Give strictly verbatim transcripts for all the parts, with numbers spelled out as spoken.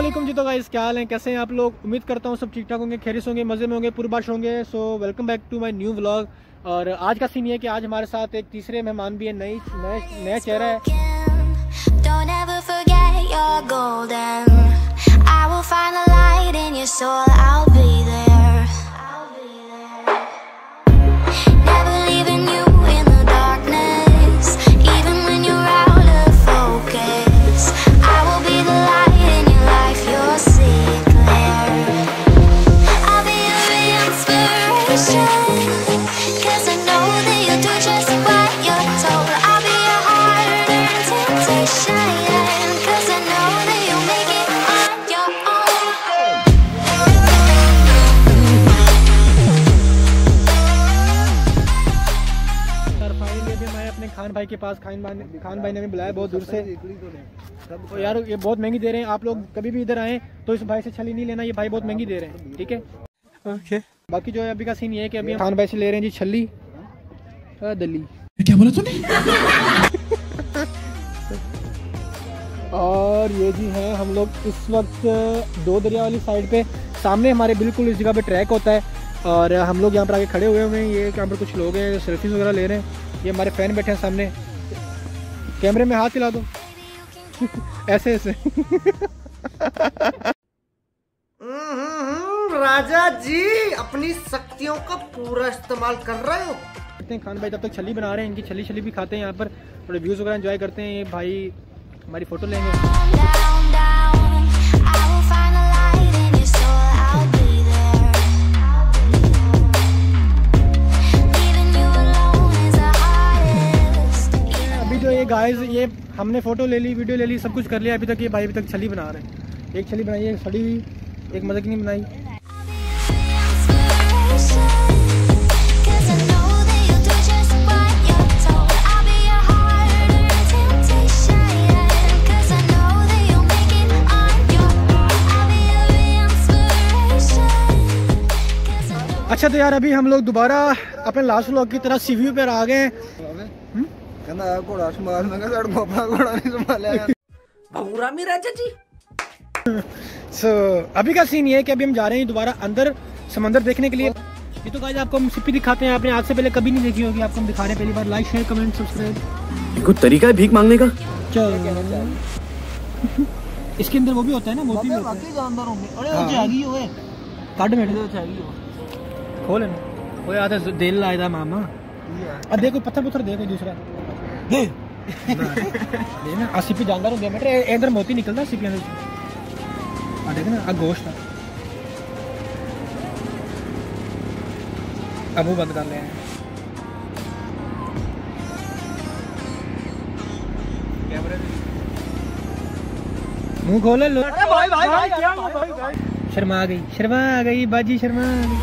वालेकुम जी। तो गाइस क्या हाल है, कैसे हैं आप लोग? उम्मीद करता हूँ सब ठीक ठाक होंगे, खैरियत होंगे, मज़े में होंगे, पूर्वाश होंगे। So welcome back to my new vlog. और आज का सीन ये है कि आज हमारे साथ एक तीसरे मेहमान भी है, नई नया चेहरा है। खान भाई के पास खान भाई खान भाई ने भी बुलाया बहुत दूर से। तो यार ये बहुत महंगी दे रहे हैं, आप लोग कभी भी इधर आए तो इस भाई से छली नहीं लेना, ये भाई बहुत महंगी दे रहे हैं, ठीक है। ओके, बाकी जो है अभी का सीन ये है कि अभी हम खान भाई से ले रहे हैं जी छली दली। क्या बोला तूने? और ये जी है हम लोग इस वक्त दो दरिया वाली साइड पे, सामने हमारे बिल्कुल इस जगह पे ट्रैक होता है और हम लोग यहाँ पर आके खड़े हुए हुए हैं। ये यहाँ पर कुछ लोग हैं सेल्फीज वगैरह ले रहे हैं, ये हमारे फैन बैठे हैं सामने। कैमरे में हाथ हिला दो ऐसे ऐसे। राजा जी अपनी शक्तियों का पूरा इस्तेमाल कर रहे हो। खान भाई तब तक छली बना रहे हैं, इनकी छली छली भी खाते हैं, यहाँ पर थोड़े व्यूज वगैरह एंजॉय करते हैं। ये भाई हमारी फोटो लेंगे। ये गाइस ये हमने फोटो ले ली, वीडियो ले ली, सब कुछ कर लिया, अभी तक ये भाई अभी तक छली बना रहे हैं। एक छली बनाई है सड़ी हुई, एक मजे की नहीं बनाई। अच्छा तो यार अभी हम लोग दोबारा अपने लास्ट व्लॉग की तरह सी व्यू पर आ गए हैं। so, अभी का सीन ये है कि अभी हम जा रहे हैं दोबारा अंदर समंदर देखने के लिए। ये तो गाइस आपको हम सिप्पी दिखाते हैं, आपने आज से पहले कभी नहीं देखी होगी, आपको हम दिखा रहे हैं पहली बार। Like share comment subscribe. कुछ तरीका है भीख मांगने का? चल इसके अंदर वो भी होता है ना, मोती भी होता है। जानदार होंगे। अरे वो जागी ओए काट बैठ गए, जागी हो खोल ना ओए आधा दिल आया मामा। अब देखो पत्थर पत्थर देखो दूसरा दे ना आ सिप्पी जानदार हो गया बेटे, इधर मोती निकलता है सिप्पी अंदर। आ देख ना आ गोश्त है। अब वो बंद कर ले हैं, मुंह खोल लो। अरे भाई भाई भाई क्या भाई भाई शर्मा आ गई, शर्मा आ गई बाजी, शर्मा आ गई।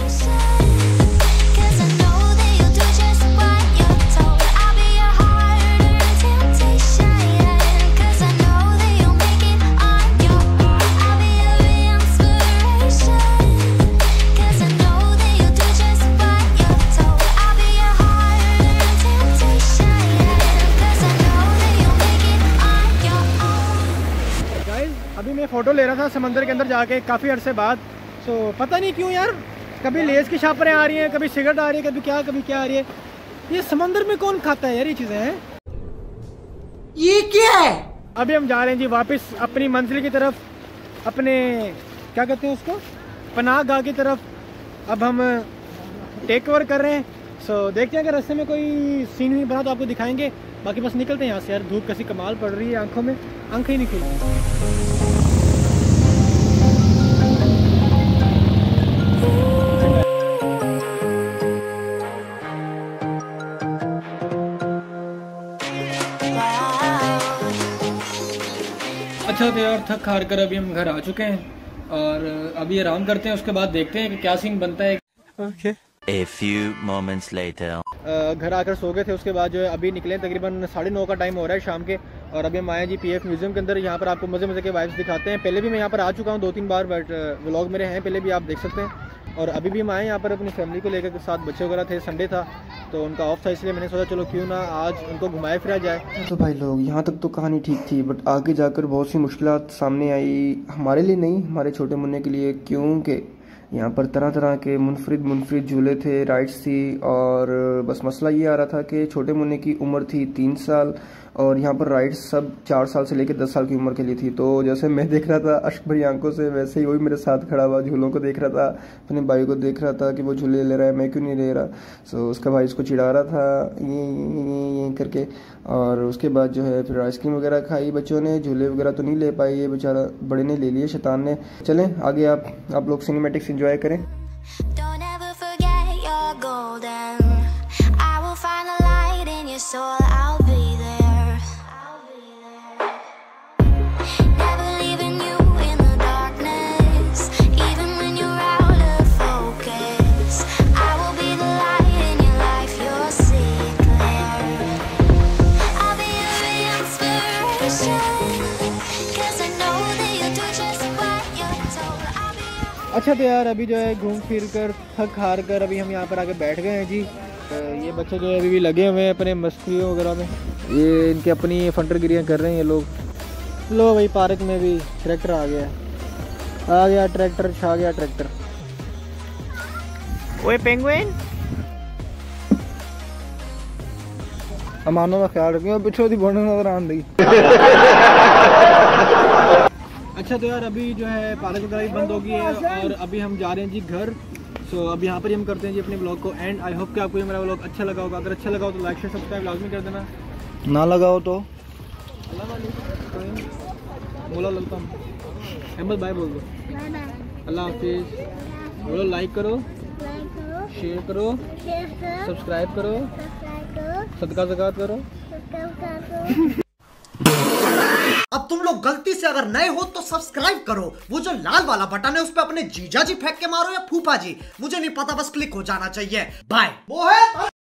अभी मैं फ़ोटो ले रहा था समंदर के अंदर जाके काफ़ी अरसे बाद। सो पता नहीं क्यों यार, कभी लेस की छापरें आ रही हैं, कभी सिगरेट आ रही है, कभी क्या कभी क्या आ रही है। ये समंदर में कौन खाता है यार ये चीज़ें हैं? ये क्या है? अभी हम जा रहे हैं जी वापस अपनी मंजिल की तरफ, अपने क्या कहते हैं उसको, पनाह गाह की तरफ। अब हम टेक ओवर कर रहे हैं। सो देखते हैं अगर रास्ते में कोई सीन नहीं बना तो आपको दिखाएंगे, बाकी बस निकलते हैं यहाँ से। यार धूप कैसी कमाल पड़ रही है, आंखों में आंखें ही नहीं खुल रही। अच्छा तो यार थक हार कर अभी हम घर आ चुके हैं और अभी आराम करते हैं, उसके बाद देखते हैं कि क्या सीन बनता है। okay. A few moments later. घर आकर सो गए थे, उसके बाद जो है अभी निकले, तकरीबन साढ़े नौ का टाइम हो रहा है शाम के। और अभी हम आए जी पीएफ म्यूजियम के अंदर। यहाँ पर आपको मज़े मज़े के वाइब्स दिखाते हैं। पहले भी मैं यहाँ पर आ चुका हूँ दो तीन बार, बट व्लॉग मेरे हैं पहले भी, आप देख सकते हैं। और अभी भी हम आए यहाँ पर अपनी फैमिली को लेकर के साथ, बच्चे वगैरह थे, संडे था तो उनका ऑफ था, इसलिए मैंने सोचा चलो क्यों ना आज उनको घुमाया फिरा जाए। तो भाई लोग यहाँ तक तो कहानी ठीक थी, बट आगे जाकर बहुत सी मुश्किलात सामने आई, हमारे लिए नहीं, हमारे छोटे मुन्ने के लिए, क्योंकि यहाँ पर तरह तरह के मुनफरिद मुनफरिद झूले थे, राइड्स थी, और बस मसला ये आ रहा था कि छोटे मुन्ने की उम्र थी तीन साल और यहाँ पर राइड्स सब चार साल से लेकर दस साल की उम्र के लिए थी। तो जैसे मैं देख रहा था अश्क भरी आंखों से, वैसे ही वही मेरे साथ खड़ा हुआ झूलों को देख रहा था, अपने भाई को देख रहा था कि वो झूले ले रहा है, मैं क्यों नहीं ले रहा। सो उसका भाई उसको चिढ़ा रहा था ये ये ये करके, और उसके बाद जो है फिर आइसक्रीम वगैरह खाई बच्चों ने, झूले वगैरह तो नहीं ले पाए, ये बेचारा बड़े ने ले लिए शैतान ने। चलें आगे आप आप लोग सिनेमैटिक्स एंजॉय करें। अच्छा तो यार अभी जो है घूम फिर कर थक हार कर अभी हम यहाँ पर आके बैठ गए हैं जी। ये बच्चे जो है अभी भी लगे हुए हैं अपने मस्तियों वगैरह में, ये इनके अपनी फंटरगिरियाँ कर रहे हैं ये लोग। लो भाई पार्क में भी ट्रैक्टर आ गया, आ गया ट्रैक्टर, छा गया ट्रैक्टर। ओए पेंगुइन, अमानों का ख्याल रखियो, पिछो दी बोलने नजर आन दी। अच्छा तो यार अभी जो है पार्क वगैरह भी बंद हो गई है और अभी हम जा रहे हैं जी घर। सो अभी यहाँ पर ही हम करते हैं जी अपने ब्लॉग को एंड। आई होप कि आपको ये मेरा ब्लॉग अच्छा लगा होगा, अगर अच्छा लगा हो तो लाइक शेयर सब्सक्राइब लाजमी कर देना, ना लगा हो तो बोलो ललकम अहमद भाई बोल दो अल्लाह हाफिज़, बोलो लाइक करो, शेयर करो, सब्सक्राइब करो, सदका ज़कात करो। अब तुम लोग गलती से अगर नए हो तो सब्सक्राइब करो, वो जो लाल वाला बटन है उस पे अपने जीजा जी फेंक के मारो या फूफा जी, मुझे नहीं पता, बस क्लिक हो जाना चाहिए। बाय।